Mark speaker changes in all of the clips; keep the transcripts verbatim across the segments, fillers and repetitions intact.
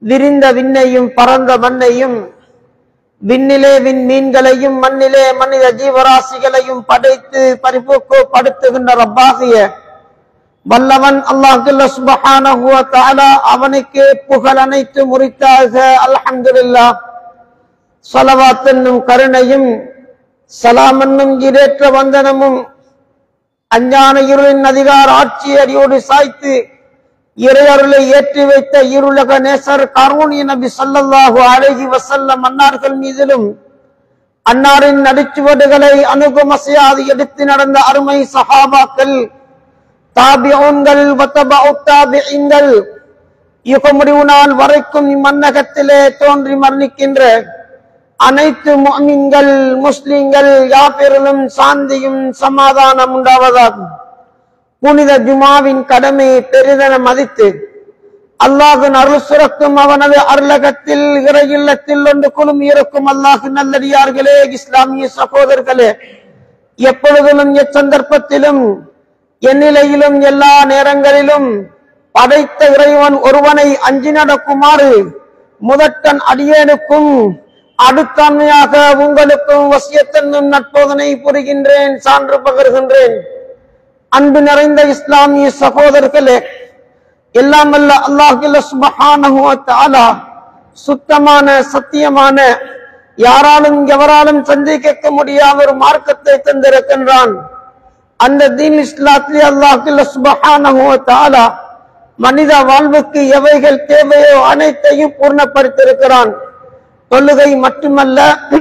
Speaker 1: விரிந்த விண்ணையும் பரந்த மண்ணையும் விண்ணிலே விண்மீன்களையும் மண்ணிலே மனித ஜீவராசிகளையும் படைத்து பரிபூக்கு படுத்துகின்ற ரப்பாகிய வல்லவன் அல்லாஹ் சுப்ஹானஹு வ தஆலா அவனுக்கே புகழ் அனைத்து முறித்தாக. அல்ஹம்துலில்லாஹ். ஸலவாத் என்னும் கருணையும் சலாம் என்னும் ஈடேற்ற வந்தனமும் அஞ்ஞான இருளின் அதிகார ஆட்சி அடியோடு சாய்த்து இறையருளை ஏற்றி வைத்த இருளக நேசர் கருணிய நபி ஸல்லல்லாஹு அலைஹி வஸல்லம் அன்னார்கள் மீதிலும் அன்னாரின் நடிச்சுவடுகளை அணுகுமசையாது எடுத்து நடந்த அருமை சஹாபாக்கள் தாபிஊன்கள் வதபஉத் தாபிஈன்கள் யுக முடிவு நாள் வரைக்கும் இம்மன்னகத்திலே தோன்றி மரணிக்கின்ற அனைத்து முஃமின்கள் முஸ்லிம்கள் யாவரிலும் சாந்தியும் சமாதானம் உண்டாவதாகும். புனித ஜுமாவின் கடமையை பெரிதென மதித்து அல்லாஹ்வின் அருள் சுரக்கும் அவனது அருளகத்தில் இறை இல்லத்தில் ஒன்று குழுமி இருக்கும் அல்லாஹ் நல்லடியார்களே, இஸ்லாமிய சகோதரர்களே, எப்பொழுதிலும் எச்சந்தர்ப்பத்திலும் எந்நிலையிலும் எல்லா நேரங்களிலும் படைத்த இறைவன் ஒருவனை அஞ்சி நடக்குமாறு முதற்கண் அடியேனுக்கும் அடுத்தாண்மையாக உங்களுக்கும் வசியத்தென்னும் நட்போதனை புரிகின்றேன், சான்று பகர்கின்றேன். அன்பு நிறைந்த இஸ்லாமிய சகோதரர்களே, எல்லாம் அல்ல அல்லாஹ் சுப்ஹானஹு வ தஆலா சுத்தமான சத்தியமான யாராலும் எவராலும் சந்தேகிக்க முடியாத ஒரு மார்க்கத்தை தந்திருக்கின்றான். அந்த தீன் இஸ்லாத்திலே அல்லாஹ் சுப்ஹானஹு வ தஆலா மனித வாழ்வுக்கு எவைகள் தேவையோ அனைத்தையும் பூர்ணப்படுத்தியிருக்கிறான். தொழுகை மட்டுமல்ல,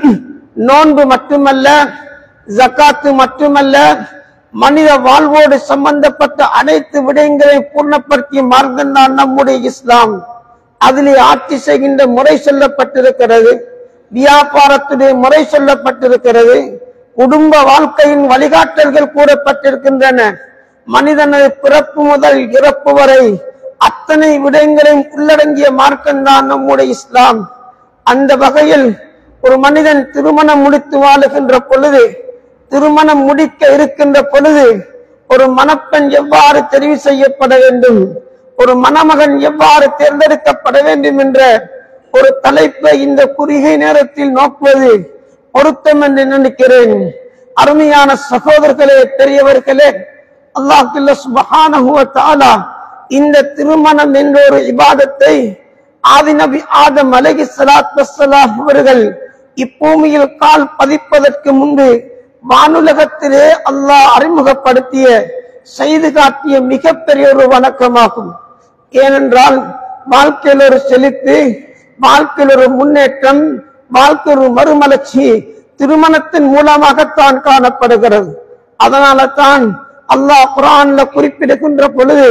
Speaker 1: நோன்பு மட்டுமல்ல, ஜகாத்து மட்டுமல்ல, மனித வாழ்வோடு சம்பந்தப்பட்ட அனைத்து விடயங்களையும் பூர்ணப்படுத்திய மார்க்கம் தான் நம்முடைய இஸ்லாம். அதிலே ஆட்சி செய்கின்ற முறை சொல்லப்பட்டிருக்கிறது, வியாபாரத்துடைய முறை சொல்லப்பட்டிருக்கிறது, குடும்ப வாழ்க்கையின் வழிகாட்டல்கள் கூறப்பட்டிருக்கின்றன. மனிதனது பிறப்பு முதல் இறப்பு வரை அத்தனை விடயங்களையும் உள்ளடங்கிய மார்க்கம் தான் நம்முடைய இஸ்லாம். அந்த வகையில் ஒரு மனிதன் திருமணம் முடித்து வாழுகின்ற பொழுது, திருமணம் முடிக்க இருக்கின்ற பொழுது ஒரு மணப்பெண் எவ்வாறு தெரிவு செய்யப்பட வேண்டும், ஒரு மணமகன் எவ்வாறு தேர்ந்தெடுக்கப்பட வேண்டும் என்ற ஒரு தலைப்பை இந்த குறுகிய நேரத்தில் நோக்குவது பொருத்தம் என்று நினைக்கிறேன். அருமையான சகோதரர்களே, பெரியவர்களே, அல்லாஹ் சுப்ஹானஹு வ தஆலா இந்த திருமணம் என்ற ஒரு இபாதத்தை ஆதி நபி ஆதம் அலைஹிஸ்ஸலாத்து வஸ்ஸலாம் அவர்கள் இப்பூமியில் கால் பதிப்பதற்கு முன்பு வானுலகத்திலே அல்லாஹ் அறிமுகப்படுத்திய செய்து காட்டிய மிகப்பெரிய ஒரு வணக்கமாகும். ஏனென்றால் வாழ்க்கையில் ஒரு செழிப்பு, வாழ்க்கையில் ஒரு முன்னேற்றம், வாழ்க்கை ஒரு மறுமலர்ச்சி திருமணத்தின் மூலமாகத்தான் காணப்படுகிறது. அதனால தான் அல்லாஹ் குர்ஆன்ல குறிப்பிடுகின்ற பொழுது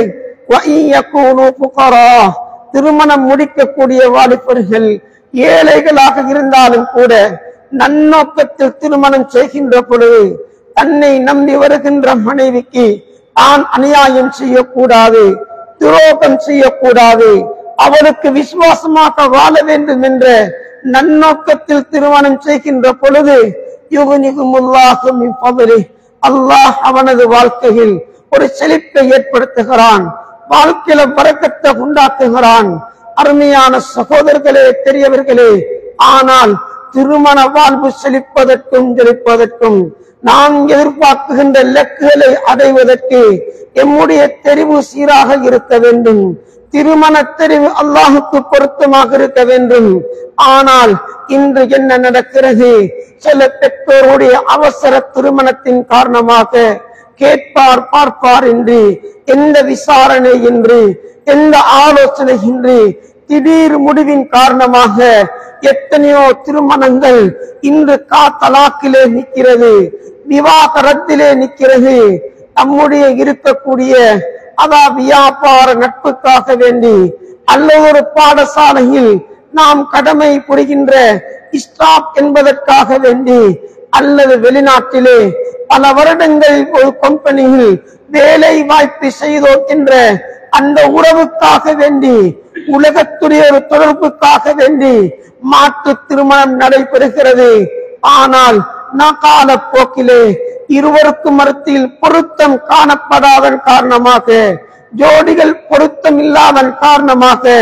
Speaker 1: திருமணம் முடிக்கக்கூடிய வாலிபர்கள் ஏழைகளாக இருந்தாலும் கூட நன்னோக்கத்தில் திருமணம் செய்கின்ற பொழுது தன்னை நம்பி வருகின்ற மனைவிக்கு தான் அநியாயம் செய்யக்கூடாது, துரோகம் செய்யக்கூடாது, அவளுக்கு விசுவாசமாக வாழ வேண்டும் என்ற நன்னோக்கத்தில் திருமணம் செய்கின்ற பொழுது யுக்னிகுமுல்லாஹு மின் ஃபத்லிஹி, அல்லாஹ் அவனது வாழ்க்கையில் ஒரு செழிப்பை ஏற்படுத்துகிறான், வாழ்க்கையில பரக்கத்தை உண்டாக்குகிறான். அருமையான சகோதரர்களே, பெரியவர்களே, ஆனால் திருமண வாழ்வு செழிப்பதற்கும் ஜெயிப்பதற்கும் நாம் எதிர்பார்க்குகின்ற இலக்குகளை அடைவதற்கு எம்முடைய தெரிவு சீராக இருக்க வேண்டும். திருமண தெரிவு அல்லாஹுக்கு பொருத்தமாக இருக்க வேண்டும். ஆனால் இன்று என்ன நடக்கிறது? சில பெற்றோருடைய அவசர திருமணத்தின் காரணமாக கேட்பார் பார்ப்பார் என்று, எந்த விசாரணை இன்றி, எந்த ஆலோசனை இன்றி, திடீர் முடிவின் காரணமாக எத்தனையோ திருமணங்கள் இன்று காத்தலாக்கிலே நிற்கிறது, விவாகரத்திலே நிற்கிறது. நம்முடைய இருக்கக்கூடிய அதா வியாபார நட்புக்காக வேண்டி அல்லது ஒரு பாடசாலையில் நாம் கடமை புரிகின்ற ஸ்டாப் என்பதற்காக வேண்டி அல்லது வெளிநாட்டிலே பல வருடங்கள் ஒரு கம்பெனியில் வேலை வாய்ப்பு செய்தோம் என்ற அந்த உறவுக்காக வேண்டி, உலகத்துடைய ஒரு தொடர்புக்காக வேண்டி மாற்று திருமணம் நடைபெறுகிறது. ஆனால் கால போக்கிலே இருவருக்கும் மத்தியில் பொருத்தம் காணப்படாதன் காரணமாக, ஜோடிகள் பொருத்தம் இல்லாதன் காரணமாக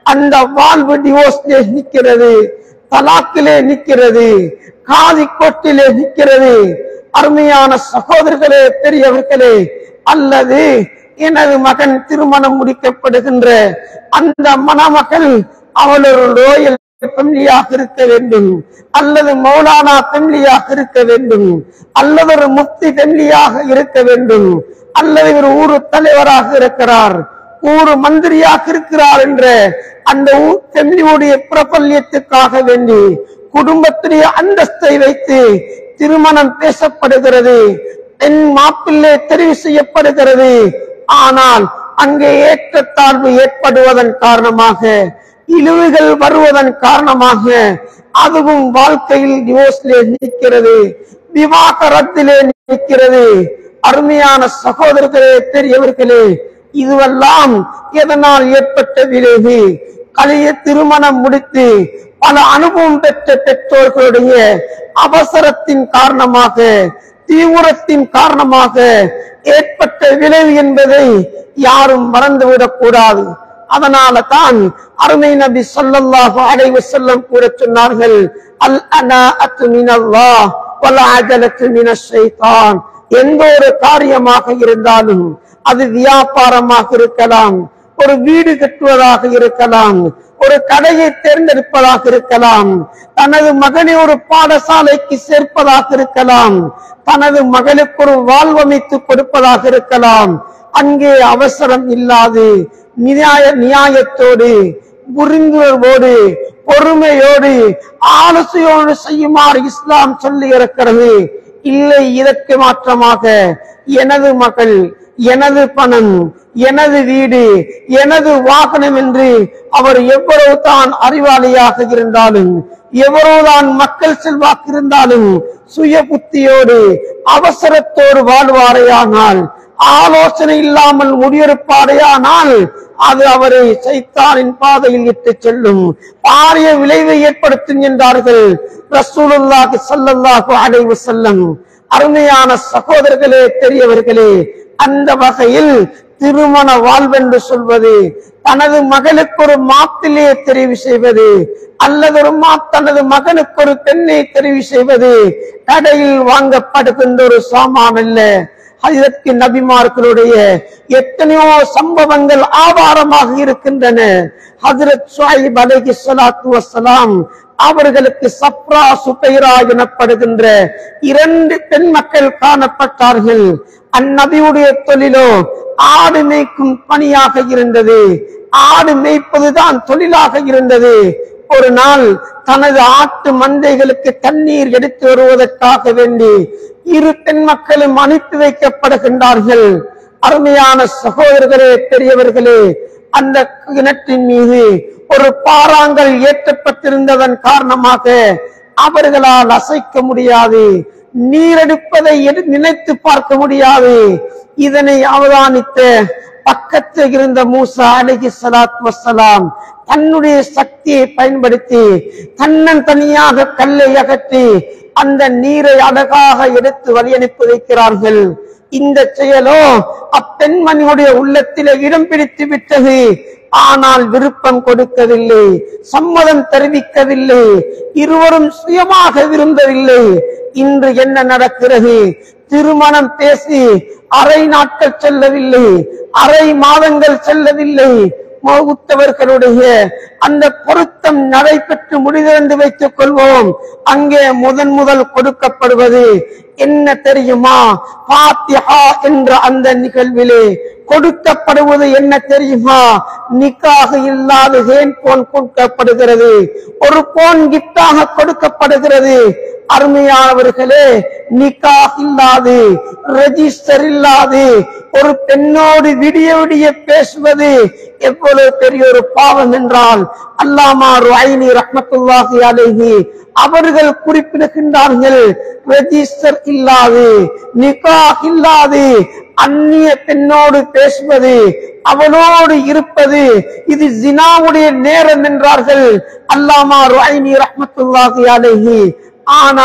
Speaker 1: அந்த வாழ்வு டிவோர்ஸ்லே நிற்கிறது, தலாக்கிலே நிற்கிறது, காதி கோட்டிலே நிற்கிறது. அருமையான சகோதரர்களே, பெரியவர்களே, அல்லது எனது மகன் திருமணம் முடிக்கப்படுகின்ற அந்த மணமகள் அவள் ஒரு ரோயல் ஃபேமிலியாக இருக்க வேண்டும், அல்லது மௌலானா ஃபேமிலியாக இருக்க வேண்டும், அல்லது ஒரு முஃப்தி ஃபேமிலியாக இருக்க வேண்டும், அல்லது ஒரு ஊர் தலைவராக இருக்கிறார், ஊர் மந்திரியாக இருக்கிறார் என்ற அந்த ஃபேமிலியுடைய பிரபல்யத்துக்காக வேண்டி குடும்பத்துடைய அந்தஸ்தை வைத்து திருமணம் பேசப்படுகிறது, பெண் மாப்பிள்ளை தெரிவு செய்யப்படுகிறது. ஆனால் அங்கே ஏற்றத்தாழ்வு ஏற்படுவதன் காரணமாக, இழிவுகள் வருவதன் காரணமாக அதுவும் வாழ்க்கையில் டிவோர்ஸ்லே நிற்கிறது, விவாகரத்திலே நிற்கிறது. அருமையான சகோதரர்களே, பெரியவர்களே, இதுவெல்லாம் எதனால் ஏற்பட்ட விளைவு? கலிய திருமணம் முடித்து பல அனுபவம் பெற்ற பெற்றோர்களுடைய அவசரத்தின் காரணமாக, தீவிரத்தின் காரணமாக ஏற்பட்ட விளைவு என்பதை யாரும் மறந்துவிடக் கூடாது. அதனால தான் அருமை நபி ஸல்லல்லாஹு அலைஹி வஸல்லம் கூட சொன்னார்கள், அல் அனாஅத்து மினல்லாஹ் வல் அஜலத்து மினஷ் ஷைத்தான். எந்த ஒரு காரியமாக இருந்தாலும், அது வியாபாரமாக இருக்கலாம், ஒரு வீடு கட்டுவதாக இருக்கலாம், ஒரு கடையை தேர்ந்தெடுப்பதாக இருக்கலாம், தனது மகனை ஒரு பாடசாலைக்கு சேர்ப்பதாக இருக்கலாம், தனது மகளுக்கு ஒரு வாழ்வமைத்து கொடுப்பதாக இருக்கலாம். அங்கே அவசரம் இல்லாது நியாய நியாயத்தோடு புரிந்துணர்வோடு பொறுமையோடு ஆலோசனையோடு செய்யுமாறு இஸ்லாம் சொல்லி இருக்கிறது. இல்லை, இதற்கு மாற்றமாக எனது மகள், எனது பணம், எனது வீடு, எனது வாகனம் என்று அவர் எவ்வளவு தான் அறிவாளியாக இருந்தாலும், எவ்வளவுதான் மக்கள் செல்வாக்கு இருந்தாலும், சுய புத்தியோடு அவசரத்தோடு வாழ்வாரையானால், ஆலோசனை இல்லாமல் முடிவெடுப்பாரையானால், அது அவரை சைத்தானின் பாதையில் இட்டு செல்லும், பாரிய விளைவை ஏற்படுத்தும் என்றார்கள் ரசூலுல்லாஹி ஸல்லல்லாஹு அலைஹி வஸல்லம். அருமையான சகோதரர்களே, பெரியவர்களே, அந்த வகையில் திருமண வாழ்வென்று சொல்வது, தனது மகளுக்கு ஒரு மாப்பிள்ளையை தெரிவு செய்வது, அல்லது ஒரு மா தனது மகனுக்கு ஒரு பெண்ணை தெரிவு செய்வது கடையில் வாங்கப்படுகின்ற ஒரு சாமான் அல்ல. இதற்கு நபிமார்களுடைய எத்தனையோ சம்பவங்கள் ஆதாரமாக இருக்கின்றன. ஹஜ்ரத் ஷுஐப் அலைஹிஸ்ஸலாத்து வஸ்ஸலாம் அவர்களுக்கு சப்ரா சுபைரா எனப்படுகின்ற இரண்டு பெண் மக்கள் காணப்பட்டார்கள். அந்நபியுடைய தொழிலோ ஆடு மேய்க்கும் பணியாக இருந்தது, ஆடு மேய்ப்பதுதான் தொழிலாக இருந்தது. ஒரு நாள் தனது ஆட்டு மந்தைகளுக்கு தண்ணீர் எடுத்து வருவதற்காக வேண்டி இரு பெண் மக்களும் அனுப்பி வைக்கப்படுகின்றார்கள். அருமையான சகோதரர்களே, பெரியவர்களே, அந்த கிணற்றின் மீது ஒரு பாறாங்கல் ஏற்றப்பட்டிருந்ததன் காரணமாக அவர்களால் அசைக்க முடியாது, நீரெடுப்பதை நினைத்து பார்க்க முடியாது. இதனை அவதானித்த பக்கத்தில் இருந்த மூசா அலைஹிஸ்ஸலாத்து வஸ்ஸலாம் தன்னுடைய சக்தியை பயன்படுத்தி தன்னன் தனியாக கல்லை அகற்றி அந்த நீரை அழகாக எடுத்து வழி அனுப்பி வைக்கிறார்கள். இந்த செயலோ அப்பெண்மணியுடைய உள்ளத்திலே இடம் பிடித்து விட்டது. ஆனால் விருப்பம் கொடுக்கவில்லை, சம்மதம் தெரிவிக்கவில்லை, இருவரும் சுயமாக விரும்பவில்லை. இன்று என்ன நடக்கிறது? திருமணம் பேசி அரை நாட்கள் செல்லவில்லை, அரை மாதங்கள் செல்லவில்லை, மௌத்தவர்களுடைய அந்த பொருத்தம் நடைபெற்று முடிவென்று வைத்துக் கொள்வோம். அங்கே முதன் முதல் கொடுக்கப்படுவது என்ன தெரியுமா? ஃபாத்திஹா என்ற அந்த நிகழ்விலே கொடுக்கப்படுவது என்ன தெரியுமா? நிக்காக இல்லாத ஹேண்ட் போன் கொடுக்கப்படுகிறது, ஒரு போன் கிஃப்டாக கொடுக்கப்படுகிறது. அருமையானவர்களே, நிக்காஹ் இல்லாது, ரெஜிஸ்டர் இல்லாது ஒரு பெண்ணோடு விடிய விடிய பேசுவது எவ்வளவு பெரிய ஒரு பாவம் என்றால் அல்லாமா ருஐனி ரஹ்மத்துல்லாஹி அலைஹி அவர்கள் குறிப்பிடுகின்றார்கள், ரெஜிஸ்டர் இல்லாது, நிக்காஹ் இல்லாது அந்நிய பெண்ணோடு பேசுவது, அவளோடு இருப்பது, இது ஜினாவுடைய நேரம் என்றார்கள் அல்லாமா ருஐனி ரஹ்மத்துல்லாஹி அலைஹி. ஆனால்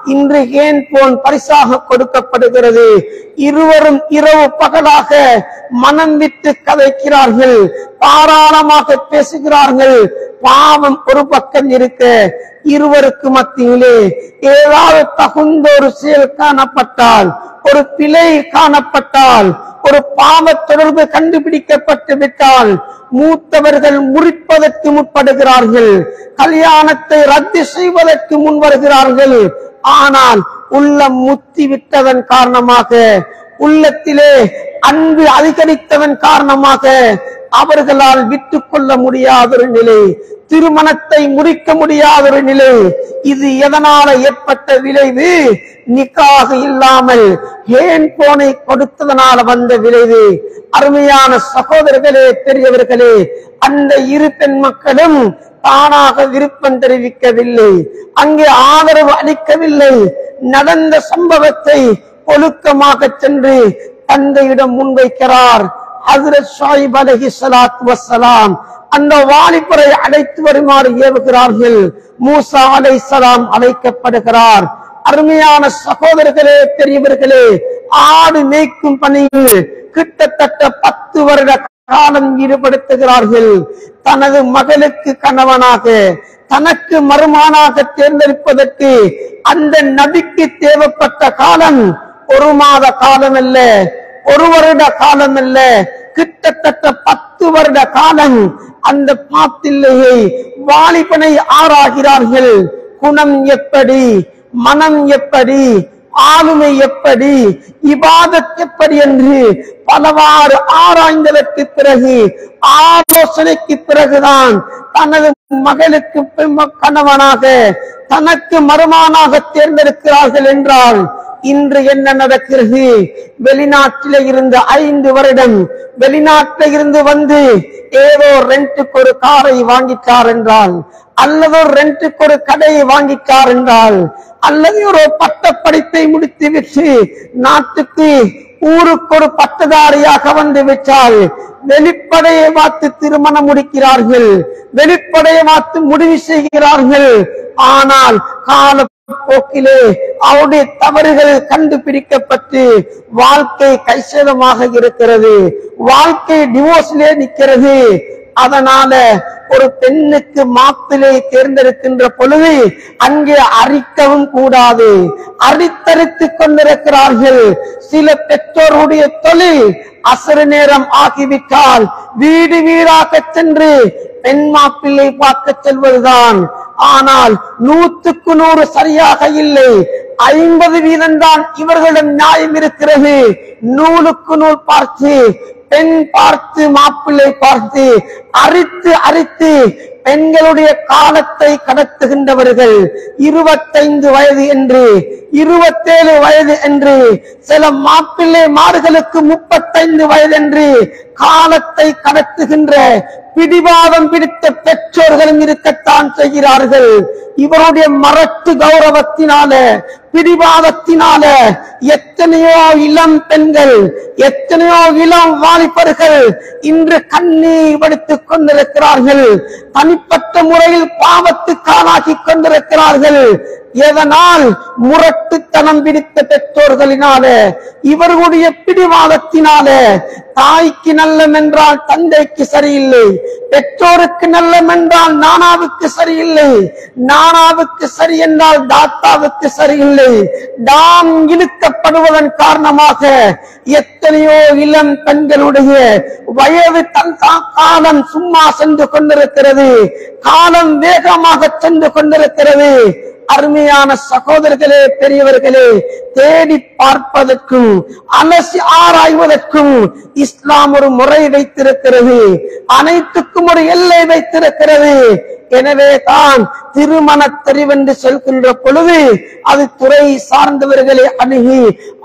Speaker 1: இன்று ஏன் போன் பரிசாக கொடுக்கப்படுகிறது. இருவரும் இரவு பகலாக மனம் விட்டு கதைக்கிறார்கள், தாராளமாக பேசுகிறார்கள். பாவம் ஒரு பக்கம் இருக்க, இருவருக்கு மத்தியிலே ஏதாவது தகுந்த ஒரு செயல் காணப்பட்டால், ஒரு பிழை காணப்பட்டால், ஒரு பாவ தொடர்பு கண்டுபிடிக்கப்பட்டு விட்டால் மூத்தவர்கள் முறிப்பதற்கு முற்படுகிறார்கள், கல்யாணத்தை ரத்து செய்வதற்கு முன் வருகிறார்கள். ஆனால் உள்ளம் முத்தி விட்டதன் காரணமாக, உள்ளத்திலே அன்பு அதிகரித்ததன் காரணமாக அவர்களால் விட்டுக் கொள்ள முடியாத ஒரு நிலை, திருமணத்தை முடிக்க முடியாத ஒரு நிலை. இது எதனால ஏற்பட்ட விளைவு? நிக்காக இல்லாமல் ஏன் போனை கொடுத்ததனால வந்த விளைவு. அருமையான சகோதரர்களே, பெரியவர்களே, அந்த இரு பெண் மக்களும் தானாக விருப்பம் தெரிவிக்கவில்லை, அங்கே ஆதரவு அளிக்கவில்லை. நடந்த சம்பவத்தை ஒழுக்கமாக சென்று தந்தையிடம் முன்வைக்கிறார். ஹஜ்ரத் ஷுஐப் அலைஹிஸ்ஸலாத்து வஸ்ஸலாம் அந்த வாலிபரை அழைத்து வருமாறு ஏவுகிறார்கள். மூசா அலைஹிஸ்ஸலாம் அழைக்கப்படுகிறார். அருமையான சகோதரர்களே, பெரியவர்களே, ஆடு மேய்க்கும் பணியில் கிட்டத்தட்ட பத்து வருட காலம் ஈடுபடுத்துகிறார்கள். தனது மகளுக்கு கணவனாக, தனக்கு மருமானாக தேர்ந்தெடுப்பதற்கு அந்த நபிக்கு தேவைப்பட்ட காலம் ஒரு மாத காலம் அல்ல, ஒரு வருட காலம் அல்ல, கிட்டத்தட்ட பத்து வருட காலம் அந்த பாத்தில்லையை வாலிபனை ஆராய்கிறார்கள். குணம் எப்படி, மனம் எப்படி, ஆளுமை எப்படி, இபாதத் எப்படி என்று பலவாறு ஆராய்ந்ததற்கு பிறகு, ஆலோசனைக்கு பிறகுதான் தனது மகளுக்கு கணவனாக, தனக்கு மருமானாக தேர்ந்தெடுக்கிறார்கள். என்றால் இன்று என்ன நடக்கிறது? வெளிநாட்டில இருந்து ஐந்து வருடம் வெளிநாட்டில இருந்து வந்து ஏதோ ரெண்டுக்கு ஒரு காரை வாங்கிட்டார் என்றால், அல்லது ஒரு ரெண்டுக்கு ஒரு கடையை வாங்கிட்டார் என்றால், அல்லது ஒரு பட்ட படிப்பை முடித்து விட்டு நாட்டுக்கு ஊருக்கு ஒரு பட்டதாரியாக வந்து விட்டால் வெளிப்படையை பார்த்து திருமணம் முடிக்கிறார்கள், வெளிப்படையை பார்த்து முடிவு செய்கிறார்கள். ஆனால் கால போக்கிலே அவருடைய தவறுகள் கண்டுபிடிக்கப்பட்டு வாழ்க்கை கைசேதமாக இருக்கிறது, வாழ்க்கை டிவோர்ஸ்லே நிற்கிறது. அதனால ஒரு பெண்ணுக்கு மாப்பிளை தேர்ந்தெடுக்கின்ற பொழுது அங்கே அரிக்கவும் கூடாது, அரித்தரித்துக் கொண்டிருக்கிறார்கள். சில பெற்றோருடைய தொழில் அசரு நேரம் ஆகிவிட்டால் வீடு வீடாக சென்று பெண் மாப்பிள்ளை பார்க்க செல்வதுதான். ஆனால் நூற்றுக்கு நூறு சரியாக இல்லை, ஐம்பது வீதம் தான் இவர்களிடம் நியாயம் இருக்கிறது. நூலுக்கு நூல் பார்த்து, பெண் பார்த்து, மாப்பிள்ளை பார்த்து அரித்து அரித்து பெண்களுடைய காலத்தை கடத்துகின்றவர்கள். இருபத்தைந்து வயது என்று, இருபத்தேழு வயது என்று, சில மாப்பிள்ளை மார்களுக்கு முப்பத்தைந்து வயது என்று காலத்தை கடத்துகின்ற பிடிவாதம் பிடித்த பெற்றோர்களும் இருக்கத்தான் செய்கிறார்கள். இவருடைய மரட்டு கௌரவத்தினால, பிடிவாதத்தினால எத்தனையோ இளம் பெண்கள், எத்தனையோ இளம் வாலிபர்கள் இன்று கண்ணீர் வடித்துக் கொண்டிருக்கிறார்கள், தனிப்பட்ட முறையில் பாவத்துக்கு ஆளாக்கி கொண்டிருக்கிறார்கள். எதனால்? முரட்டுத்தனம் பிடித்த பெற்றோர்களினால, இவர்களுடைய பிடிவாதத்தினால. தாய்க்கு நல்லம் என்றால் தந்தைக்கு சரியில்லை, பெற்றோருக்கு நல்லம் என்றால் நானாவுக்கு சரியில்லை, நானாவுக்கு சரி என்றால் தாத்தாவுக்கு சரியில்லை. டாம் இழுக்கப்படுவதன் காரணமாக எத்தனையோ இளம் பெண்களுடைய வயது தன் காலம் சும்மா சென்று கொண்டிருக்கிறது, காலம் வேகமாக சென்று கொண்டிருக்கிறது. அருமையான சகோதரர்களே, பெரியவர்களே, தேடி பார்ப்பதற்கும் அலசி ஆராய்வதற்கும் இஸ்லாம் ஒரு முறை வைத்திருக்கிறது, அனைத்துக்கும் ஒரு எல்லை வைத்திருக்கிறது. எனவே தான் திருமண தெரிவென்று சொல்கின்ற பொழுது அது துறை சார்ந்தவர்களை அணுகி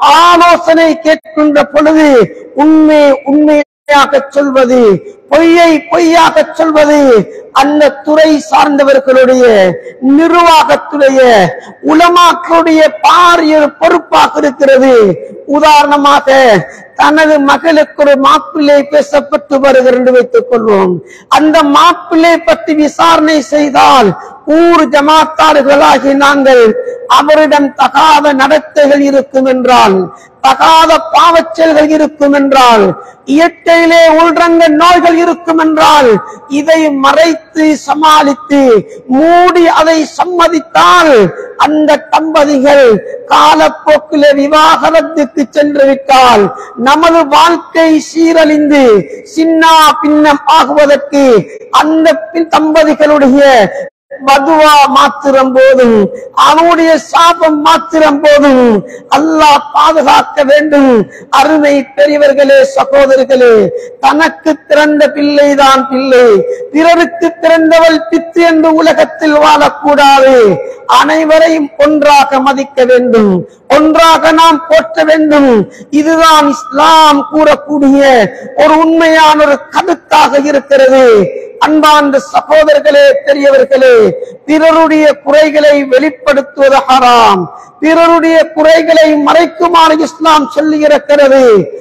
Speaker 1: ஆலோசனை கேட்கின்ற பொழுது உண்மை உண்மையாக சொல்வது, பொய்யை பொய்யாக சொல்வது அந்த துறை சார்ந்தவர்களுடைய, நிர்வாகத்துடைய, உலமாக்களுடைய பாரிய பொறுப்பாக இருக்கிறது. உதாரணமாக தனது மகளுக்கு ஒரு மாப்பிள்ளை பேசப்பட்டு வருகிறது என்று வைத்துக் கொள்வோம். அந்த மாப்பிள்ளை பற்றி விசாரணை செய்தால் ஊர் ஜமாத்தார்களாகி நாங்கள் அவரிடம் தகாத நடத்தைகள் இருக்கும் என்றால், தகாத பாவச்செயல்கள் இருக்கும் என்றால், இயற்கையிலே உள்ரங்க நோய்கள் இருக்கும் என்றால், இதை மறைத்து சமாளித்து மூடி அதை சம்மதித்தால் அந்த தம்பதிகள் காலப்போக்கிலே விவாகரத்துக்கு சென்று விட்டால் நமது வாழ்க்கை சீரழிந்து சின்ன பின்னம் ஆகுவதற்கு அந்த தம்பதிகளுடைய பதுவா மாத்திரம் போதும், அவனுடைய சாபம் மாத்திரம் போதும். அல்லாஹ் பாதுகாக்க வேண்டும். அருமை பெரியவர்களே, சகோதரர்களே, தனக்கு பிறந்த பிள்ளைதான் பிள்ளை, பிறருக்கு பிறந்தவள் பித்து என்று உலகத்தில் வாழக்கூடாது. அனைவரையும் ஒன்றாக மதிக்க வேண்டும், ஒன்றாக நாம் போற்ற வேண்டும். இதுதான் இஸ்லாம் கூறக்கூடிய ஒரு உண்மையான ஒரு கருத்தாக இருக்கிறது. அன்பார்ந்த சகோதரர்களே, பெரியவர்களே, பிறருடைய குறைகளை வெளிப்படுத்துவது ஹராம், பிறருடைய குறைகளை மறைக்குமாறு இஸ்லாம் சொல்லி இருக்கிறது.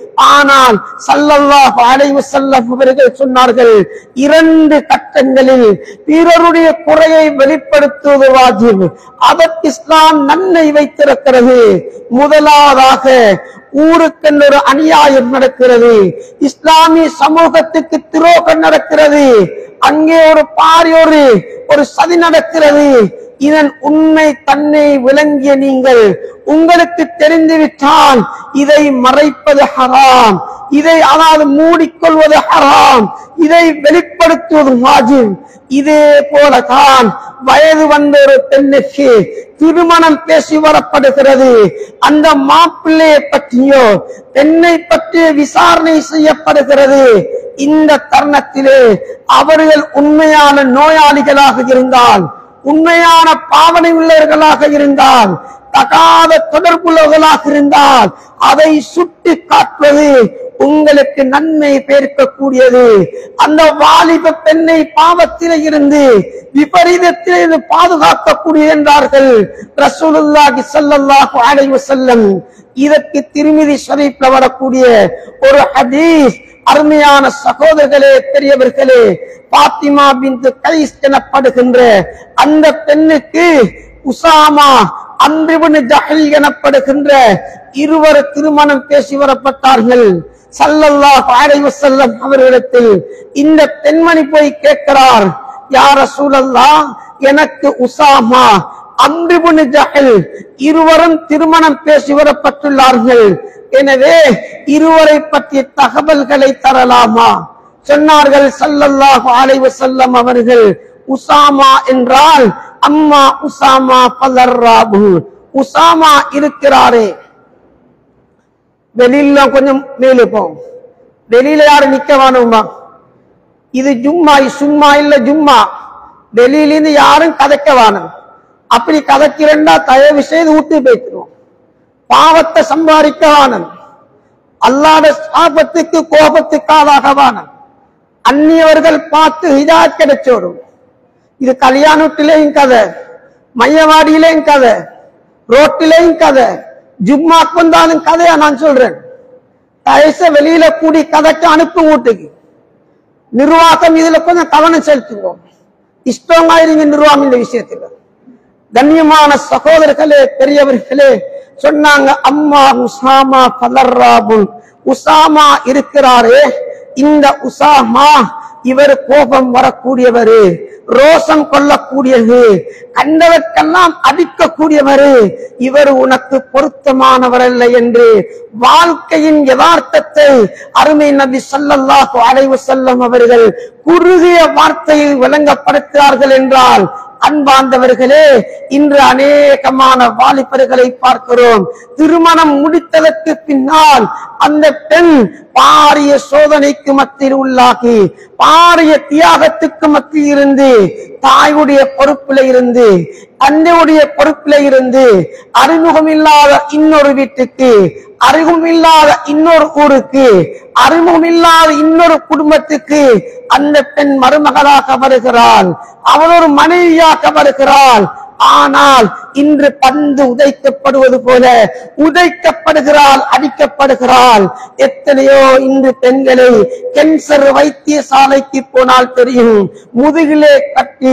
Speaker 1: ஆனால் ஸல்லல்லாஹு அலைஹி வஸல்லம் அவர்கள் சொன்னார்கள், இரண்டு கட்டங்களில் பிறருடைய குறையை வெளிப்படுத்துவது வாஜிப். அதற்கு இஸ்லாம் நன்மை வைத்திருக்கிறது. முதலாவதாக, ஊருக்கென்று ஒரு அநியாயம் நடக்கிறது, இஸ்லாமிய சமூகத்துக்கு துரோகம் நடக்கிறது, அங்கே ஒரு பாரியோரு ஒரு சதி நடக்கிறது. இதன் உண்மை தன்னை விளங்கிய நீங்கள் உங்களுக்கு தெரிந்துவிட்டால் இதை மறைப்பது ஹராம், இதை அதாவது மூடிக்கொள்வது ஹராம், இதை வெளிப்படுத்துவது வாஜிப். இதே போலதான் வயது வந்த ஒரு பெண்ணுக்கு திருமணம் பேசி வரப்படுகிறது. அந்த மாப்பிள்ளையை பற்றியோ பெண்ணை பற்றிய விசாரணை செய்யப்படுகிறது. இந்த தருணத்திலே அவர்கள் உண்மையான நோயாளிகளாக இருந்தால், உண்மையான பாவனை உள்ளவர்களாக இருந்தால், தகாத தொடர்புள்ளவர்களாக இருந்தால் அதை சுட்டி காட்டுவது உங்களுக்கு நன்மை பேர்க்கக்கூடியது. அந்த வாலிப பெண்ணை பாவத்திலே இருந்து விபரீதத்திலே இருந்து பாதுகாக்கக்கூடிய என்றார்கள் ரசூலுல்லாஹி ஸல்லல்லாஹு அலைஹி வஸல்லம். இதற்கு திர்மிதி ஷரீஃப்ல வரக்கூடிய ஒரு ஹதீஸ். அருமையான சகோதரர்களே, பெரியவர்களே, பாத்திமா பின்த் கைஸ் எனப்படுகின்ற அந்த பெண்ணுக்கு உசாமா அம்ர் ஜஹல் எனப்படுகின்ற இருவர் திருமணம் பேசி வரப்பட்டார்கள். ஸல்லல்லாஹு அலைஹி வஸல்லம் அவர்களிடத்தில் இந்த பெண்மணி போய் கேட்கிறார், யா ரசூலல்லாஹ், எனக்கு உசாமா அம்ர் ஜஹல் இருவரும் திருமணம் பேசி வரப்பட்டுள்ளார்கள், எனவே இருவரை பற்றிய தகவல்களை தரலாமா? சொன்னார்கள் ஸல்லல்லாஹு அலைஹி வஸல்லம் அவர்கள், உசாமா என்றால் அம்மா உசாமா பலர்ராபு, உசாமா இருக்கிறாரே. வெளியில கொஞ்சம் மேலே போகும், வெளியில யாரு நிக்க வேணுமா? இது ஜும்மா, சும்மா இல்ல ஜும்மா. வெளியிலிருந்து யாரும் கதைக்க வேணும். அப்படி கதைக்கிறா தயவு செய்து ஊட்டி போய்க்கிறோம். பாவத்தை சம்பாதிக்க வேணும், அல்லாஹ்வுடைய சாபத்துக்கு கோபத்துக்காக வேணும். அந்நியவர்கள் பார்த்து ஹிதாயத் கிடைச்சோடும். இது கல்யாணத்திலேயும் கதை, மையவாடியிலேயும் கதை, ரோட்டிலேயும் கதை, ஜும்மாக்கு வந்தாலும் கதையா நான் சொல்றேன். தயச வெளியில கூடி கதைக்கு அனுப்பு வீட்டுக்கு. நிர்வாகம் இதுல கொஞ்சம் கவனம் செலுத்துவோம். இஷ்டமாயிருங்க நிர்வாகம் இந்த விஷயத்துல. கண்ணியமான சகோதரர்களே, பெரியவர்களே, சொன்னாங்க அம்மா உசாமா பலர்ராபு, உசாமா இருக்கிறாரே, இந்த உசாமா இவர் கோபம் வரக்கூடியவரு, ரோசம் கொள்ளக்கூடியது, கண்டவர்க்கெல்லாம் அடிக்கக்கூடியவர், இவர் உனக்கு பொருத்தமானவர் அல்ல என்று வாழ்க்கையின் யதார்த்தத்தை அருமை நபி ஸல்லல்லாஹு அலைஹி வஸல்லம் அவர்கள் குறுகிய வார்த்தையில் விளங்கப்படுத்துகிறார்கள் என்றால், அன்பார்ந்தவர்களே, இன்று அநேகமான வாலிபர்களை பார்க்கிறோம். திருமணம் முடித்ததற்கு பின்னால் அந்த பெண் பாரிய சோதனைக்கு மத்தியில் உள்ளாகி, பாரிய தியாகத்துக்கு மத்தியில் இருந்து, தாயுடைய பொறுப்பில இருந்து, தந்தையுடைய பொறுப்பில இருந்து, அறிமுகம் இல்லாத இன்னொரு வீட்டுக்கு, அறிமுகம் இல்லாத இன்னொரு ஊருக்கு, அறிமுகம் இல்லாத இன்னொரு குடும்பத்துக்கு அந்த பெண் மருமகளாக வருகிறாள், அவள் ஒரு மனைவியாக வருகிறாள். ஆனால் இன்று பந்து உதைக்கப்படுவது போல உதைக்கப்படுகிறாள், அடிக்கப்படுகிறாள். எத்தனையோ இன்று பெண்களை கேன்சர் வைத்தியசாலைக்கு போனால் தெரியும், முதுகிலே கட்டி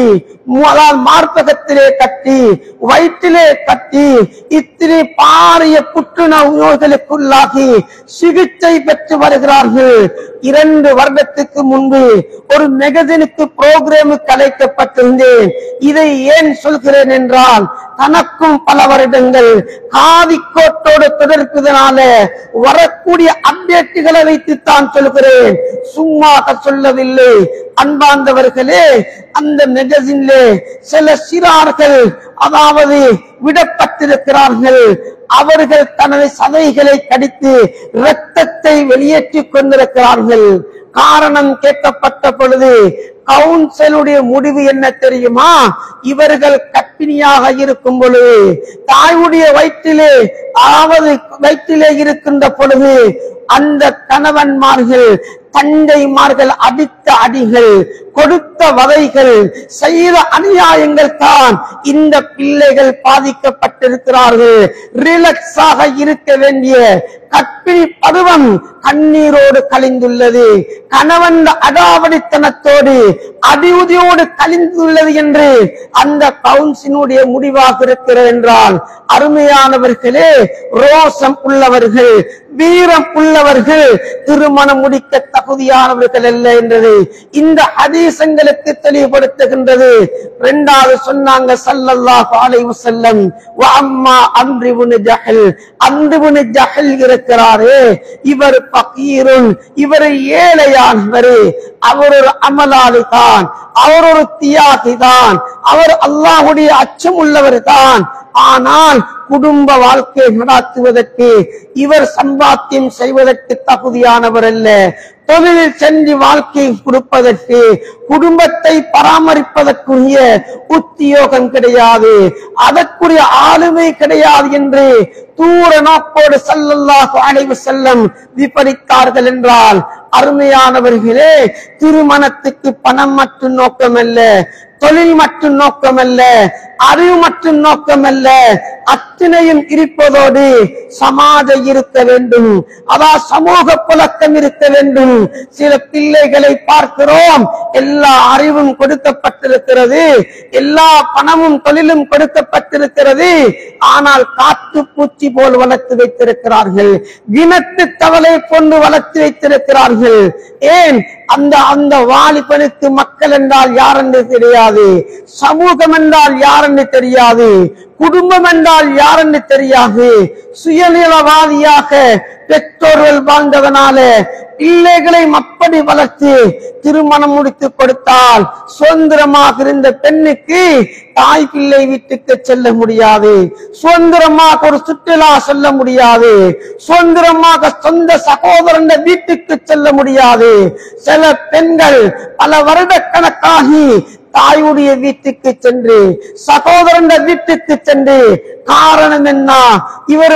Speaker 1: மார்பகத்திலே கட்டி வயிற்றிலே கட்டி இத்திரி பாரிய புற்றுநோய் நோய்களுக்குள்ளாகி சிகிச்சை பெற்று வருகிறார்கள். இரண்டு வருடத்துக்கு முன்பு ஒரு மெகசினுக்கு புரோகிராமுக்கு அழைக்கப்பட்டிருந்தேன். இதை ஏன் சொல்கிறேன் என்றால், தனக்கும் பல வருடங்கள் காதிக்கோட்டோடு தொடர்புதனால வரக்கூடிய அப்டேட்டுகளை வைத்துத்தான் சொல்கிறேன், சும்மா சொல்லவில்லை. அன்பார்ந்தவர்களே, அந்த மெகசினிலே சில சிறார்கள் அதாவது விடப்பட்டிருக்கிறார்கள். அவர்கள் தனது சதைகளை கடித்து இரத்தத்தை வெளியேற்றிக் கொண்டிருக்கிறார்கள். காரணம் கேட்கப்பட்ட பொழுது கவுன்சிலுடைய முடிவு என்ன தெரியுமா? இவர்கள் கர்ப்பிணியாக இருக்கும் பொழுது தாயுடைய வயிற்றிலே அதாவது வயிற்றிலே இருக்கின்ற பொழுது அந்த கணவன்மார்கள் தந்தைமார்கள் அடித்த அடிகள், கொடுத்த வதைகள், செய்த அநியாயங்கள் தான் இந்த பிள்ளைகள் பாதிக்கப்பட்டிருக்கிறார்கள். ரிலாக்ஸாக இருக்க வேண்டிய கற்பிணி பருவம் கண்ணீரோடு கழிந்துள்ளது, கணவன் அடாவடித்தனத்தோடு அடியுதியோடு கழிந்துள்ளது என்று அந்த கவுன்சிலுடைய முடிவாக இருக்கிறது என்றால், அருமையானவர்களே, ரோசம் உள்ளவர்கள், வீரம் உள்ளவர்கள் திருமணம் முடிக்க தகுதியானவர்கள் அல்ல என்பது இந்த ஹதீஸ்களுக்கு தெளிவுபடுத்துகின்றது. இரண்டாவது சொன்னாங்க ஸல்லல்லாஹு அலைஹி வஸல்லம், வ அம்மா அம்ர் இப்னு ஜஹல், அம்ர் இப்னு ஜஹல் இருக்கிறாரே, இவர் ஃபகீருன், இவர் ஏழையானவர், அவர் ஒரு அமலாளி தான், அவர் ஒரு தியாகி தான், அவர் அல்லாஹ்வுடைய அச்சம் உள்ளவர் தான். ஆனால் குடும்ப வாழ்க்கை நடாத்துவதற்கு இவர் சம்பாத்தியம் செய்வதற்கு தகுதியானவர் அல்ல. தொழிலில் சென்று வாழ்க்கை கொடுப்பதற்கு, குடும்பத்தை பராமரிப்பதற்குரிய உத்தியோகம் கிடையாது, அதற்குரிய ஆளுமை கிடையாது என்று தூர நோக்கோடு ஸல்லல்லாஹு அலைஹி வஸல்லம் விபரித்தார்கள் என்றால், அருமையானவர்களே, திருமணத்துக்கு பணம் மற்றும் நோக்கமல்ல, தொழில் மற்றும் நோக்கமல்ல, அறிவு மற்றும் நோக்கமல்ல, அத்தனையும் இருப்பதோடு சமாஜம் இருக்க வேண்டும், அதாவது சமூக புழக்கம் இருக்க வேண்டும். சில பிள்ளைகளை பார்க்கிறோம், எல்லா அறிவும் கொடுக்கப்பட்டிருக்கிறது, எல்லா பணமும் தொழிலும் கொடுக்கப்பட்டிருக்கிறது, ஆனால் காட்டு பூச்சி போல் வளர்த்து வைத்திருக்கிறார்கள், கிணத்து தவளை போன்று வளர்த்து வைத்திருக்கிறார்கள். ஏன்? அந்த அந்த வாலிபனுக்கு மக்கள் என்றால் யார் என்று தெரியாது, சமூகம் என்றால் யார் என்று தெரியாது, குடும்பம் என்றால் யார் என்று தெரியாது. சுயநலவாதியாக பெற்றோர்கள் வாழ்ந்ததனால பிள்ளைகளை அப்படி வளர்த்து திருமணம் முடித்து கொடுத்தால் சுதந்திரமாக இருந்த பெண்ணுக்கு தாய் பிள்ளை வீட்டுக்கு செல்ல முடியாது, சுதந்திரமாக ஒரு சுற்றுலா செல்ல முடியாது, சுதந்திரமாக சொந்த சகோதரன் வீட்டுக்கு செல்ல முடியாது. சில பெண்கள் பல வருடக்கணக்காகி தாயுடைய வீட்டுக்கு சென்று, சகோதரன் வீட்டுக்கு சென்று, காரணம் என்ன? இவர்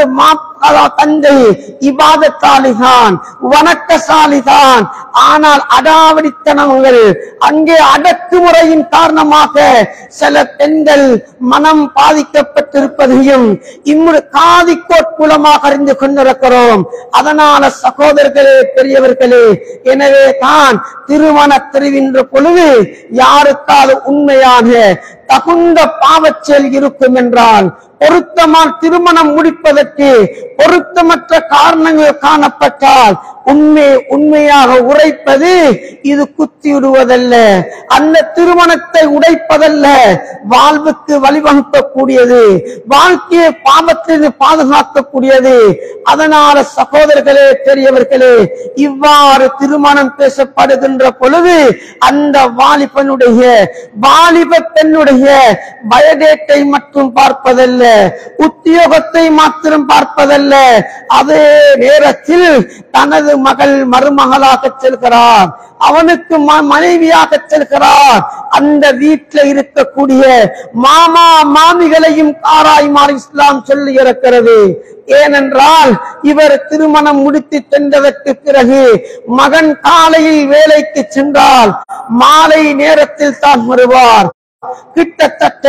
Speaker 1: தந்தை இபாதத்தாலிதான், வணக்கசாலிதான், ஆனால் அடாவடித்தனங்கள் அங்கே அடக்குமுறையின் காரணமாக சில பெண்கள் மனம் பாதிக்கப்பட்டிருப்பதையும் இம்முறை காதிக்கோட் மூலமாக அறிந்து கொண்டிருக்கிறோம். அதனால சகோதரர்களே, பெரியவர்களே, எனவே தான் திருமண தெரிவின்ற பொழுது யாருக்காவது உண்மையாக தகுந்த பாவச்செயல் இருக்கும் என்றால், பொருத்தமான திருமணம் முடிப்பதற்கு பொருத்தமற்ற காரணங்கள் காணப்பட்டால் உண்மை உண்மையாக உரைப்பது இது குத்தி விடுவதல்ல, அந்த திருமணத்தை உடைப்பதல்ல, வாழ்வுக்கு வழிவகுக்கக்கூடியது, வாழ்க்கையை பாவத்திலிருந்து பாதுகாக்கக்கூடியது. அதனால சகோதரர்களே, பெரியவர்களே, இவ்வாறு திருமணம் பேசப்படுகின்ற பொழுது அந்த வாலிபனுடைய வாலிப பெண்ணுடைய பயோடேட்டை மட்டும் பார்ப்பதல்ல, உத்தியோகத்தை மாத்திரம் பார்ப்பதல்ல, அதே நேரத்தில் தனது மகள் மருமகளாக செல்கிறார், அவனுக்கு மனைவியாக செல்கிறார், அந்த வீட்டில் இருக்கக்கூடிய மாமா மாமிகளையும் ஆராய்மாறு இஸ்லாம் சொல்லி இருக்கிறது. ஏனென்றால் இவர் திருமணம் முடித்து சென்றதற்கு பிறகு மகன் காலையில் வேலைக்கு சென்றால் மாலை நேரத்தில் தான் வருவார். கிட்டத்தட்ட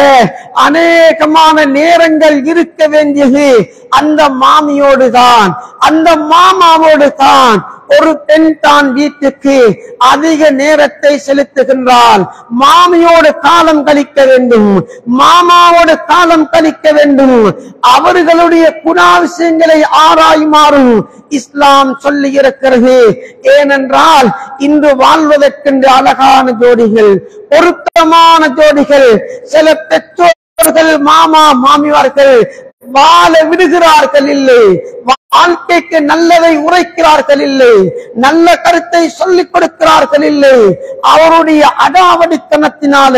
Speaker 1: அநேகமான நேரங்கள் இருக்க வேண்டியது அந்த மாமியோடு தான், அந்த மாமாவோடு தான். ஒரு பெண் தான் வீட்டுக்கு அதிக நேரத்தை செலுத்துகின்றாள். மாமியோடு காலம் கழிக்க வேண்டும், மாமாவோடு காலம் கழிக்க வேண்டும், அவர்களுடைய குணாதிசயங்களை ஆராயுமாறும் இஸ்லாம் சொல்லி இருக்கிறது. ஏனென்றால் இன்று வாழ்வதற்கென்று அழகான ஜோடிகள், பொருத்தமான ஜோடிகள், சில பெற்றோர்கள் மாமா மாமியார்கள் வாழ விடுகிறார்கள் இல்லை, வாழ்க்கைக்கு நல்லதை உரைக்கிறார்கள் இல்லை, நல்ல கருத்தை சொல்லிக் கொடுக்கிறார்கள் இல்லை. அவருடைய அடாவடித்தனத்தினால,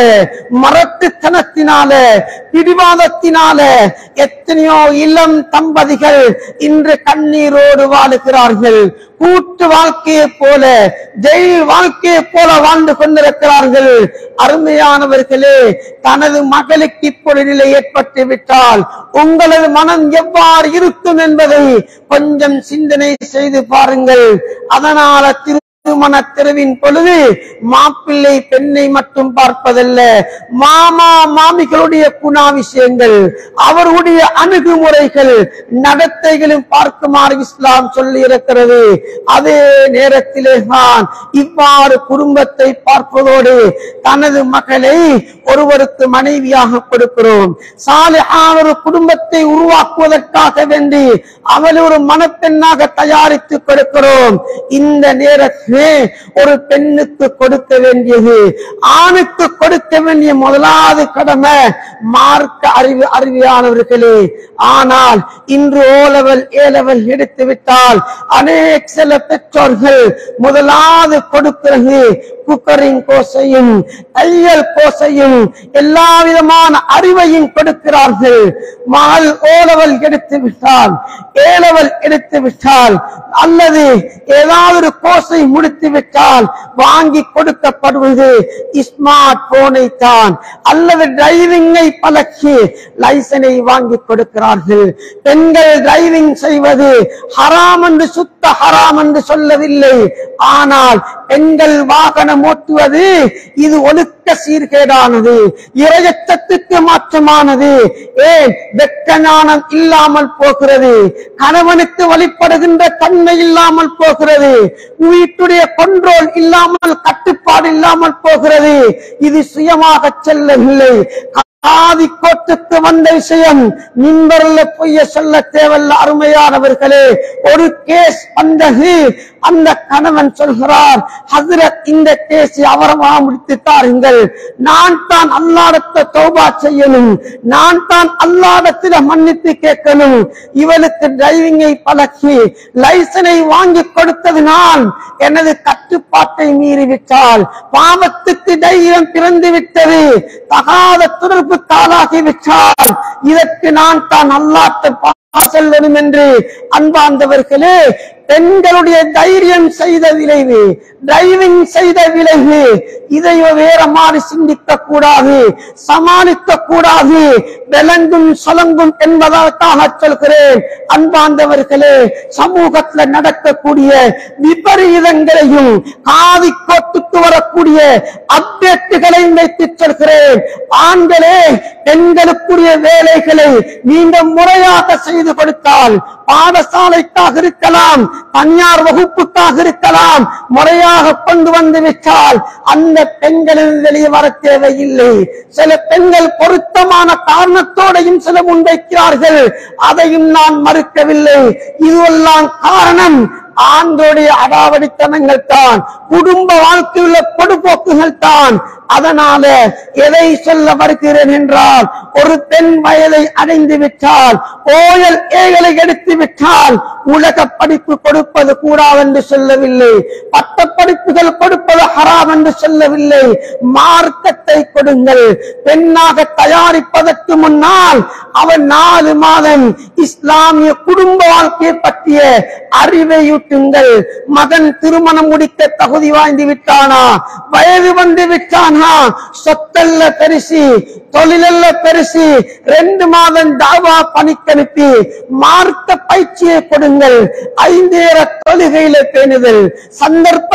Speaker 1: மரட்டுத்தனத்தினால, பிடிவாதத்தினால எத்தனையோ இளம் தம்பதிகள் இன்று கண்ணீரோடு வாழுகிறார்கள். கூட்டு வாழ்க்கையை போல, ஜெயில் வாழ்க்கையை போல வாழ்ந்து கொண்டிருக்கிறார்கள். அருமையானவர்களே, தனது மகளுக்கு இப்பொழுது நிலை ஏற்பட்டு விட்டால் உங்களது மனம் எவ்வாறு இருக்கும் என்பதை கொஞ்சம் சிந்தனை செய்து பாருங்கள். அதனால திருமண தெருவின் பொழுது மாப்பிள்ளை பெண்ணை மட்டும் பார்ப்பதல்ல, மாமா மாமிகளுடைய குணாதிசயங்கள், அவர்களுடைய அணுகுமுறைகள், நடத்தைகளும் பார்க்குமாறு இஸ்லாம் சொல்லி இருக்கிறது. அதே நேரத்திலே தான் இவ்வாறு குடும்பத்தை பார்ப்பதோடு தனது மகளை ஒருவருக்கு மனைவியாக கொடுக்கிறோம். சாலிஹான ஒரு குடும்பத்தை உருவாக்குவதற்காக வேண்டி அவளை ஒரு மணப்பெண்ணாக தயாரித்து கொடுக்கிறோம். இந்த நேரத்தில் ஒரு பெண்ணுக்கு கொடுக்க வேண்டியது, ஆணுக்கு கொடுக்க வேண்டிய முதலாவது கடமை மார்க்க அறிவு அறிவியானவர்களே. ஆனால் இன்று ஓ லெவல் ஏ லெவல் எடுத்து விட்டால் அநேக சில பெற்றோர்கள் முதலாவது கொடுக்கிறது குக்கரிங் கோர்ஸையும் தையல் கோர்ஸையும் எல்லா விதமான அறிவையும் கொடுக்கிறார்கள். மகள் ஓ லெவல் எடுத்து விட்டால், ஏ லெவல் எடுத்து விட்டால், அல்லது ஏதாவது ஒரு கோர்ஸை முடித்து விட்டால் வாங்கி கொடுக்கப்படுவது ஸ்மார்ட் போனை தான், அல்லது டிரைவிங்கை பழக்கி லைசனை வாங்கி கொடுக்கிறார்கள். பெண்கள் டிரைவிங் செய்வது ஹராம் என்று, சுத்த ஹராம் என்று சொல்லவில்லை. ஆனால் பெண்கள் வாகனம் ஓட்டுவது இது ஒழுக்க சீர்கேடானது, இறையச்சத்துக்கு மாற்றமானது. ஏன் வெட்க ஞானம் இல்லாமல் போகிறது, கணவனுக்கு வழிபடுகின்ற தன்மை இல்லாமல் போகிறது, வீட்டுடைய கண்ட்ரோல் இல்லாமல், கட்டுப்பாடு இல்லாமல் போகிறது. இது சுயமாக செல்லவில்லை, ஆதி கோட்டுக்கு வந்த விஷயம். மின்பர்ல பொய்ய சொல்ல தேவல்ல. அருமையானவர்களே, ஒரு கேஸ் வந்தது. அந்த கணவன் சொல்கிறார், ஹஸ்ரத் இந்த கேஸை அவரமா முடித்து தாருங்கள், நான் தான் அல்லாஹ்விடத்தை தௌபா செய்யணும், நான் தான் அல்லாஹ்விடத்தில் மன்னித்து கேட்கணும். இவளுக்கு டிரைவிங்கை பழக்கி லைசனை வாங்கி கொடுத்ததினால் எனது கட்டுப்பாட்டை மீறிவிட்டால் பாவத்துக்கு தைரியம் பிறந்து விட்டது, தகாத தொடர்பு காலாகிவிட்டால் இதற்கு நான் தான் அல்லாஹ்விடத்தை செல்லணும் என்று. அன்பார்ந்தவர்களே, பெண்களுடைய தைரியம் செய்த விளைவு, டிரைவிங் செய்த விளைவு, இதை வேற மாதிரி சிந்திக்க கூடாது, சமாளிக்க கூடாது, விளங்கும் சொலங்கும் என்பதற்காக சொல்கிறேன். அன்பார்ந்தவர்களே, சமூகத்தில் நடக்கக்கூடிய விபரீதங்களையும் காதி கோட்டுக்கு வரக்கூடிய அப்டேட்டுகளையும் வைத்து சொல்கிறேன். ஆண்களே, பெண்களுக்குரிய வேலைகளை நீங்கள் முறையாக செய்து கொடுத்தால், பாடசாலைக்காக இருக்கலாம், தனியார் வகுப்புக்காக இருக்கலாம், முறையாக கொண்டு வந்து விட்டால் அந்த பெண்களின் வெளியே வர தேவையில்லை. சில பெண்கள் பொருத்தமான காரணத்தோடையும் சில முன்வைக்கிறார்கள், அதையும் நான் மறுக்கவில்லை. இதுவெல்லாம் காரணம் ஆண்களுடைய அடாவடித்தனங்கள் தான், குடும்ப வாழ்க்கையுள்ள பொடுபோக்குகள் தான். அதனால எதை சொல்ல வருகிறேன் என்றால், ஒரு பெண் வயதை அடைந்து விட்டால், ஓயல் ஏகளை எடுத்து விட்டால் உலக படிப்பு கொடுப்பது கூடாது என்று சொல்லவில்லை, பட்ட படிப்புகள் கொடுப்பது ஹராம் என்று சொல்லவில்லை. மார்க்கத்தை கொடுங்கள். பெண்ணாக தயாரிப்பதற்கு முன்னால் அவன் நாலு மாதம் இஸ்லாமிய குடும்ப வாழ்க்கையை பற்றிய அறிவை ஊட்டுங்கள். மகன் திருமணம் முடிக்க தகுதி வாய்ந்து விட்டானா, வயது வந்து விட்டானா, சொத்தல்ல பெருசி, தொழிலல்ல பெருசி, ரெண்டு மாதம் தாவா பணிக்கனுப்பி மார்க்க பயிற்சியை கொடுங்கள். ஐந்து நேர தொழுகையில பேணுதல், சந்தர்ப்ப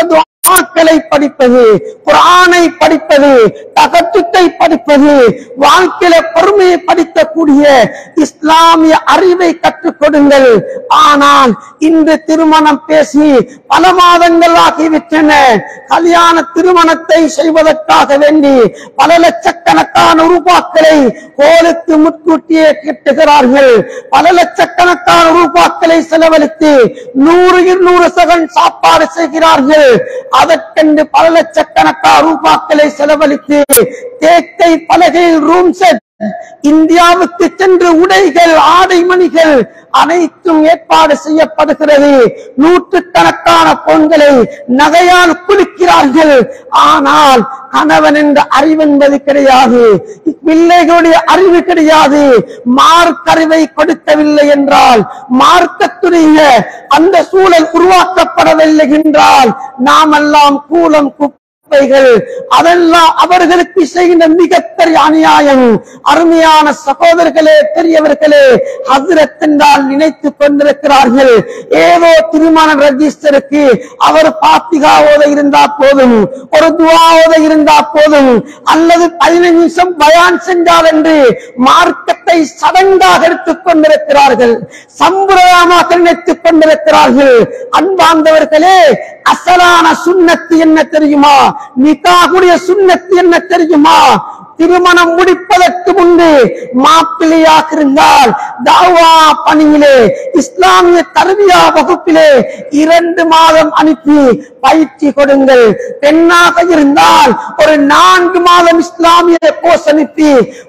Speaker 1: துஆக்களை படிப்பது, குர்ஆனை படிப்பது, தஹஜ்ஜுதை படிப்பது, வாழ்க்கையில பொறுமையை படிக்கக்கூடிய இஸ்லாமிய அறிவை கற்றுக் கொடுங்கள். ஆனால் இன்று திருமணம் பேசி பல மாதங்கள் ஆகிவிட்டன. கல்யாண திருமணத்தை செய்வதற்காக வேண்டி பல லட்சக்கணக்கான ரூபாக்களை கோலுக்கு முன்கூட்டியே கட்டுகிறார்கள். பல லட்சக்கணக்கான ரூபாக்களை செலவழித்து நூறு இருநூறு சகன் சாப்பாடு செய்கிறார்கள். அதற்கென்று பல லட்சக்கணக்கான ரூபாக்களை செலவழித்து தேக்கை பலகையில் ரூம் செட், இந்தியாவுக்கு சென்று உடைகள், ஆடை மணிகள் அனைத்தும் ஏற்பாடு செய்யப்படுகிறது. நூற்றுக்கணக்கான பொன்களை நகையால் குளிக்கிறார்கள். ஆனால் கணவன் என்ற அறிவு என்பது கிடையாது, பிள்ளைகளுடைய அறிவு கிடையாது. மார்க்கறிவை கொடுக்கவில்லை என்றால், மார்க்கத்துடைய அந்த சூழல் உருவாக்கப்படவில்லை என்றால் நாமெல்லாம் கூலம் குப்பைகள். அதெல்லாம் அவர்களுக்கு செய்கின்ற மிகப்பெரிய அநியாயம். அருமையான சகோதரர்களே, பெரியவர்களே, ஹஸ்ரத் என்றால் நினைத்துக் கொண்டிருக்கிறார்கள் ஏதோ திருமண ரெஜிஸ்டருக்கு அவர் பாத்திகா ஓத இருந்தா போதும், ஒரு துஆ ஓத இருந்தா போதும், அல்லது பதினைந்து நிமிஷம் பயான் சென்றால் என்று மார்க்கத்தை சடங்காக எடுத்துக் கொண்டிருக்கிறார்கள், சம்பிரதாயமாக நினைத்துக் கொண்டிருக்கிறார்கள். அன்பார்ந்தவர்களே, அசலான சுன்னத்து என்ன தெரியுமா? நிக்காஹுடைய சுன்னத்து என்ன தெரியுமா? திருமணம் முடிப்பதற்கு முன்பு மாப்பிள்ளையாக இருந்தால் தாவா பணியிலே, இஸ்லாமிய தர்பியா வகுப்பிலே இரண்டு மாதம் அனுப்பி பயிற்சி கொடுங்கள். பெண்ணாக இருந்தால் ஒரு நான்கு மாதம் இஸ்லாமிய கோர்ஸ் அனுப்பி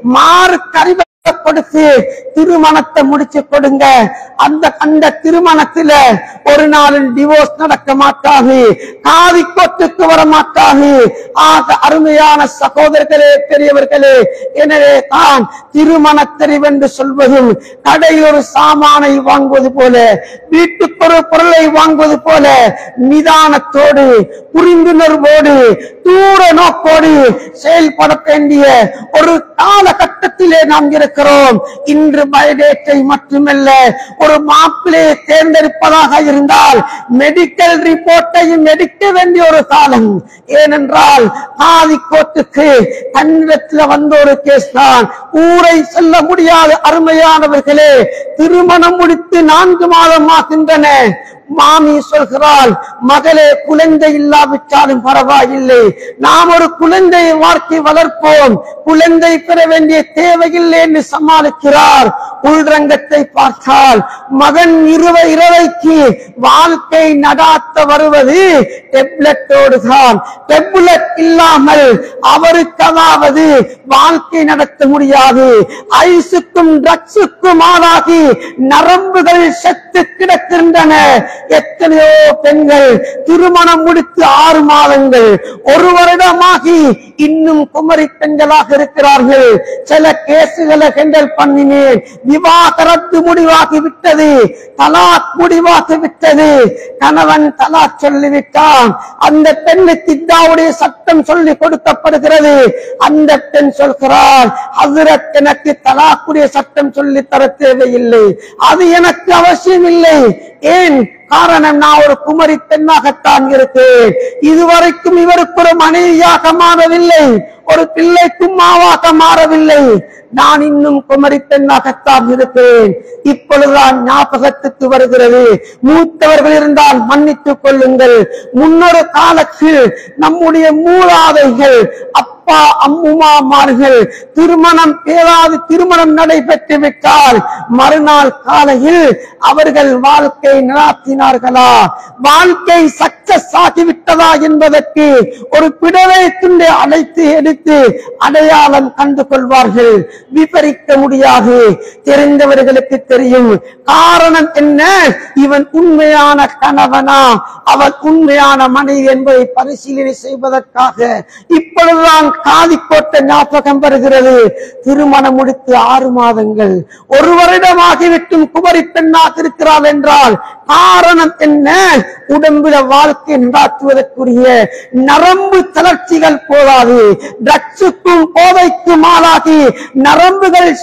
Speaker 1: மார்க்க கொடுத்து திருமணத்தை முடிச்சு கொடுங்க. அந்த அந்த திருமணத்தில ஒரு நாளில் டிவோர்ஸ் நடக்க மாட்டாது, காதி கோட்டுக்கு வர மாட்டாது. ஆக அருமையான சகோதரர்களே, பெரியவர்களே, எனவே தான் திருமண தெரிவென்று சொல்வதும் கடையில் ஒரு சாமானை வாங்குவது போல, வீட்டுக்கு ஒரு பொருளை வாங்குவது போல நிதானத்தோடு, புரிந்துணர்வோடு, தூர நோக்கோடு செயல்பட வேண்டிய ஒரு காலகட்டத்திலே நாம் இருக்கிறோம். இன்று பயோடேட்டை மட்டுமல்ல, ஒரு மாப்பிள்ளையை தேர்ந்தெடுப்பதாக இருந்தால் மெடிக்கல் ரிப்போர்ட்டையும் எடுக்க வேண்டிய ஒரு காலம். ஏனென்றால் காதி கோர்ட்டுக்கு தன்னிடத்தில் வந்த ஒரு கேஸ் தான். ஊரை செல்ல முடியாத அருமையானவர்களே, திருமணம் முடித்து நான்கு மாதம் ஆகின்றன. மாமி சொல்கிறாள், மகளே, குழந்தை இல்லாவிட்டாலும் பரவாயில்லை, நாம் ஒரு குழந்தை வாழ்க்கை வளர்ப்போம், குழந்தை பெற வேண்டிய தேவையில்லை என்று சமாளிக்கிறார். உள்ரங்கத்தை பார்த்தால் மகன் இருவ இரவைக்கு வாழ்க்கை நடாத்த வருவது டெப்லெட்டோடு தான். டெப்லெட் இல்லாமல் அவருக்கு அதாவது வாழ்க்கை நடத்த முடியாது. ஐஸுக்கும் ட்ரக்ஸுக்கும் ஆளாகி நரம்புகள் செத்து கிடக்கின்றன. எத்தனையோ பெண்கள் திருமணம் முடித்து ஆறு மாதங்கள் ஒரு வருடமாகி இன்னும் குமரி பெண்களாக இருக்கிறார்கள். சில கேசுகளை ஹேண்டில் பண்ணினேன். விவாகரத்து முடிவாகி விட்டது, தலாக் முடிவாகி விட்டது. கணவன் தலாக் சொல்லிவிட்டான். அந்த பெண்ணுக்கு இத்தாவுடைய சட்டம் சொல்லி கொடுக்கப்படுகிறது. அந்த பெண் சொல்கிறார், ஹஸ்ரத், எனக்கு தலாக்குடைய சட்டம் சொல்லி தர தேவையில்லை, அது எனக்கு அவசியம் இல்லை. ஏன்? காரணம், நான் ஒரு குமரி பெண்ணாகத்தான் இருக்கிறேன். இதுவரைக்கும் இவருக்கு ஒரு மனைவியாக மாறவில்லை, ஒரு பிள்ளைக்கும் மாவாக மாறவில்லை. நான் இன்னும் குமரி பெண்ணாகத்தான் இருக்கிறேன். இப்பொழுதுதான் ஞாபகத்துக்கு வருகிறது. மூத்தவர்கள் இருந்தால் மன்னித்துக் கொள்ளுங்கள். முன்னொரு காலத்தில் நம்முடைய மூதாதைகள், அப்பா அம்முமாமார்கள் திருமணம் பேராது திருமணம் நடைபெற்று விட்டால் மறுநாள் காலையில் அவர்கள் வாழ்க்கை நடாத்தினார்களா, வாழ்க்கை சக்சஸ் ஆகிவிட்டதா என்பதற்கு ஒரு பிடவை துண்டை அழைத்து எடுத்து அடையாளம் கண்டு கொள்வார்கள். விபரிக்க முடியாது. தெரிந்தவர்களுக்கு தெரியும். காரணம் என்ன? இவன் உண்மையான கணவனா, அவள் உண்மையான மனைவி என்பதை பரிசீலனை செய்வதற்காக இப்பொழுதுதான் காதி கோட்ட ஞாபகம் வருகிறது. திருமணம் முடித்து ஆறு மாதங்கள் ஒரு வருடமாகிவிட்டும் குமரி பெண்ணாக இருக்கிறாள் என்றால் காரணம் என்ன? உடம்புல வாழ்க்கை நடாத்துவதற்குரிய நரம்பு தளர்ச்சிகள் போதாது, ட்ரக்ஸுக்கும் போதைக்கும் ஆளாகி நரம்புகள் செத்து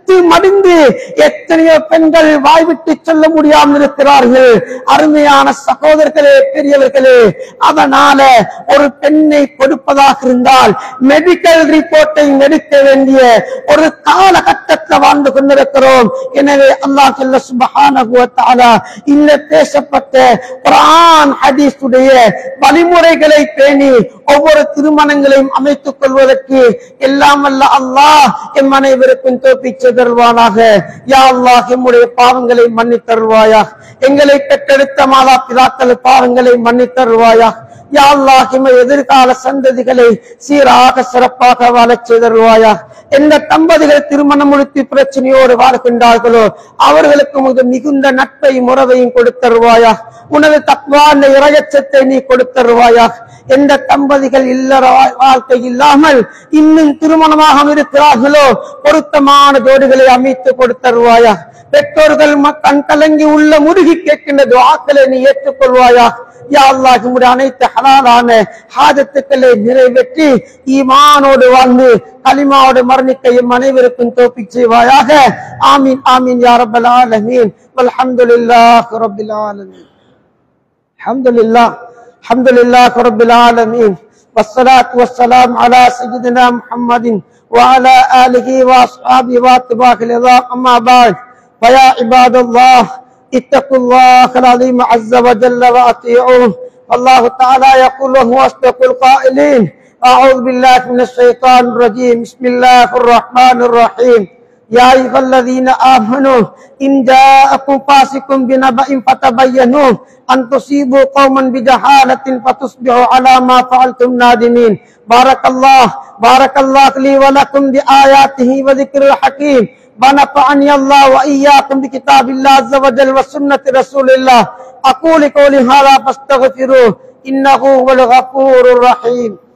Speaker 1: குடித்து மடிந்து எத்தனையோ பெண்கள் வாய்விட்டு சொல்ல முடியாமல் இருக்கிறார்கள். அருமையான சகோதரர்களே, பெரியவர்களே, அதனால ஒரு பெண்ணை கொடுப்பதாக இருந்தால் மெடிக்கல் ரிப்போர்ட்டை எடுக்க வேண்டிய ஒரு காலகட்டத்தில் வாழ்ந்து கொண்டிருக்கிறோம். எனவே அல்லாஹ் ஜல்ல சுப்ஹானஹு வ தஆலா இந்த பேசப்பட்ட குர்ஆன் ஹதீஸுடைய வழிமுறைகளை பேணி ஒவ்வொரு திருமணங்களையும் அமைத்துக் கொள்வதற்கு எல்லாம் வல்ல அல்லாஹ் எம் அனைவருக்கும் தௌஃபீக் தருவானாக. யா அல்லாஹ், எம்முடைய பாவங்களை மன்னித்தருள்வாயாக. எங்களை பெற்றெடுத்த மாதா பிதாக்கள் பாவங்களை மன்னித்தருள்வாயாக. யா அல்லாஹ், எம்மை எதிர்கால சந்ததிகளை சீராக சிறப்பாக வாழச் செய்தருள்வாயாக. எந்த தம்பதிகள் திருமணம் முடித்து பிரச்சனையோடு வாழ்கின்றார்களோ அவர்களுக்கு மிகுந்த நட்பை முறவையும் கொடுத்தருவாயாக. உனது தக்வான இறையச்சத்தை நீ கொடுத்தருவாயாக. எந்த தம்பதிகள் இல்லற வாழ்க்கை இல்லாமல் இன்னும் திருமணமாக இருக்கிறார்களோ பொருத்தமான ஜோடிகளை அமைத்து கொடுத்தருவாயாக. பெற்றோர்கள் கண் கலங்கி உள்ள முருகி கேட்கின்ற துஆக்களை நீ ஏற்றுக்கொள்வாயாக. யா அல்லாஹ், உம்முடைய அனைத்து ஹலாலான ஹாஜத்துக்களை நிறைவேற்றி ஈமானோடு வாழ்ந்து கலிமாவோடு மரணிக்க எம் அனைவருக்கும் தௌஃபீக் செய்வாயாக. ஆமீன் ஆமீன் யா ரப்பல் ஆலமீன். வல்ஹம்துலில்லாஹி ரப்பில் ஆலமீன். அல்ஹம்துலில்லாஹ் அல்ஹம்துலில்லாஹி ரப்பில் ஆலமீன். வஸ்ஸலாத்து வஸ்ஸலாம் அலா சய்யிதினா முஹம்மதின் வ அலா ஆலிஹி வ அஸ்ஹாபிஹி வ அத்பாஇஹி அம்மா பஅத். ஃபயா இபாதல்லாஹ் اتقوا الله العظيم عز وجل واطيعوه. والله تعالى يقول وهو اصدق القائلين. اعوذ بالله من الشيطان الرجيم. بسم الله الرحمن الرحيم. يا ايها الذين امنوا ان جاءكم فاسق بنبأ فتبينوا ان تصيبوا قوما بجهالة فتصبحوا على ما فعلتم نادمين. بارك الله بارك الله لي ولكم بآياته وذكر الحكيم. ونفعني الله وإياكم بكتاب الله عز وجل وسنة رسول الله. أقول قولي هذا فاستغفروه إنه هو الغفور الرحيم.